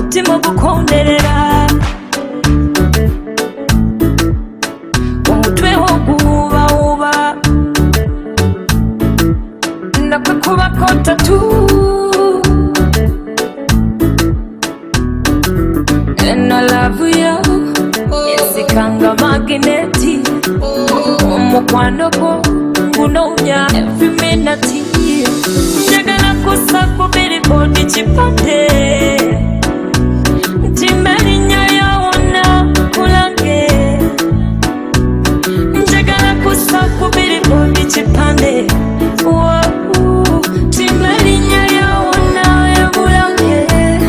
umutima gukonderera umutwe wo guhuba nakwe kuba kotatu and I love you yesikanga magneti umukwano go unonya every minute njagala kusako biri body chipande timeri nyayo ona kulange njagala kusako biri body chipande timeri nyayo ona kulange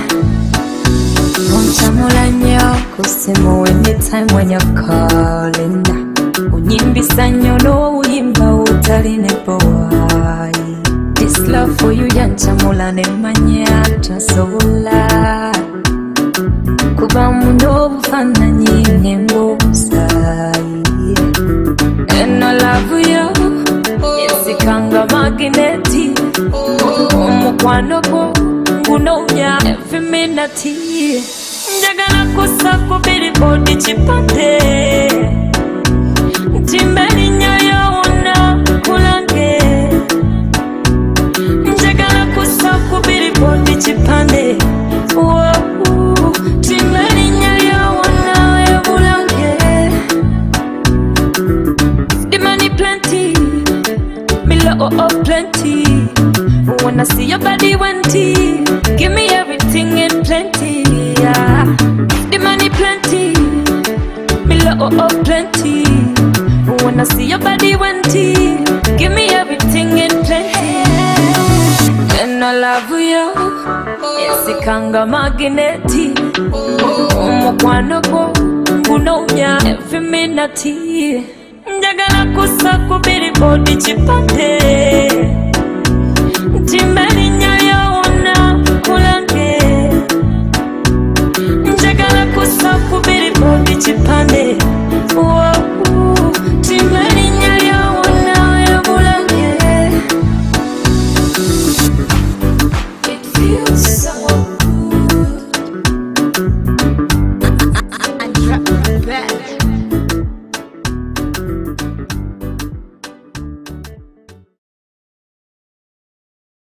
unchamulanya kusimu anytime when you're calling unyimbisa nyono uyimba utaline boy. This love for you yanchamula ne manya tasola kuba muno bufananyi nembusa and I love you yesikanga magneti umukwano go unonya every minute njagala kusako biri body chipande timeri nyayo ona kulange njagala kusako biri body chipande timeri nyayo ona kulange the money plenty me love plenty wanna see your body wanty give me everything in plenty yeah. The money plenty me love plenty wanna see your body wanty give me everything in plenty and I love you yesikanga magneti umukwano go unonya every minute njagala kusako biri body chipande timeri